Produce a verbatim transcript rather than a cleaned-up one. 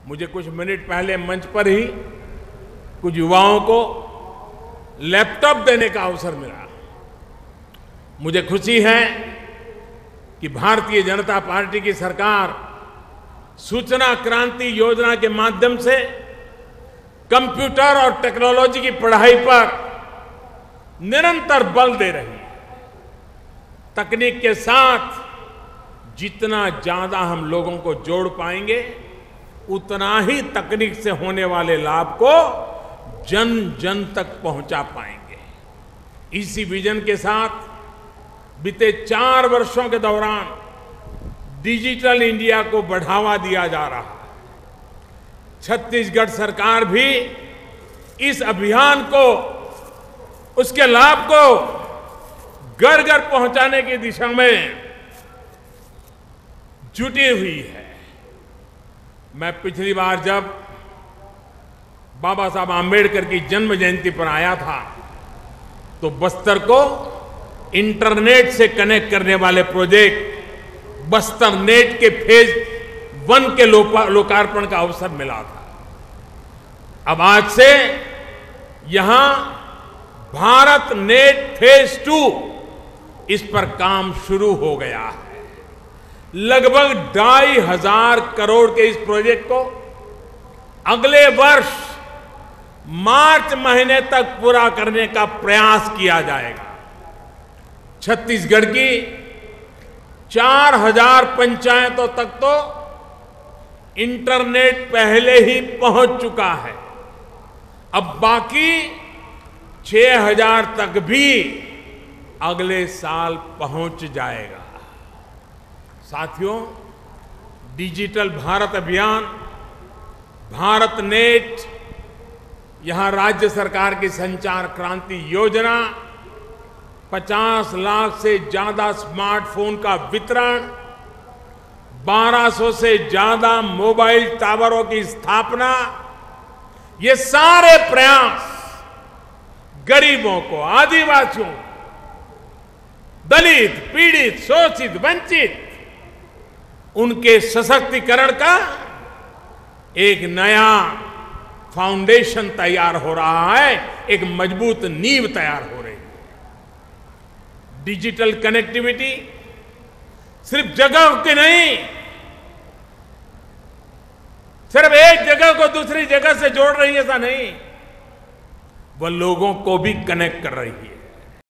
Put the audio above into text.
मुझे कुछ मिनट पहले मंच पर ही कुछ युवाओं को लैपटॉप देने का अवसर मिला। मुझे खुशी है कि भारतीय जनता पार्टी की सरकार सूचना क्रांति योजना के माध्यम से कंप्यूटर और टेक्नोलॉजी की पढ़ाई पर निरंतर बल दे रही है। तकनीक के साथ जितना ज्यादा हम लोगों को जोड़ पाएंगे, उतना ही तकनीक से होने वाले लाभ को जन जन तक पहुंचा पाएंगे। इसी विजन के साथ बीते चार वर्षों के दौरान डिजिटल इंडिया को बढ़ावा दिया जा रहा है। छत्तीसगढ़ सरकार भी इस अभियान को, उसके लाभ को घर घर पहुंचाने की दिशा में जुटी हुई है। मैं पिछली बार जब बाबा साहब आम्बेडकर की जन्म जयंती पर आया था तो बस्तर को इंटरनेट से कनेक्ट करने वाले प्रोजेक्ट बस्तर नेट के फेज वन के लोकार्पण का अवसर मिला था। अब आज से यहां भारत नेट फेज टू, इस पर काम शुरू हो गया है। लगभग ढाई हजार करोड़ के इस प्रोजेक्ट को अगले वर्ष मार्च महीने तक पूरा करने का प्रयास किया जाएगा। छत्तीसगढ़ की चार हजार पंचायतों तक तो इंटरनेट पहले ही पहुंच चुका है। अब बाकी छह हजार तक भी अगले साल पहुंच जाएगा। साथियों, डिजिटल भारत अभियान, भारत नेट, यहां राज्य सरकार की संचार क्रांति योजना, पचास लाख से ज्यादा स्मार्टफोन का वितरण, बारह सौ से ज्यादा मोबाइल टावरों की स्थापना, ये सारे प्रयास गरीबों को, आदिवासियों को, दलित, पीड़ित, शोषित, वंचित, उनके सशक्तिकरण का एक नया फाउंडेशन तैयार हो रहा है, एक मजबूत नींव तैयार हो रही है। डिजिटल कनेक्टिविटी सिर्फ जगह की नहीं, सिर्फ एक जगह को दूसरी जगह से जोड़ रही है ऐसा नहीं, वह लोगों को भी कनेक्ट कर रही है।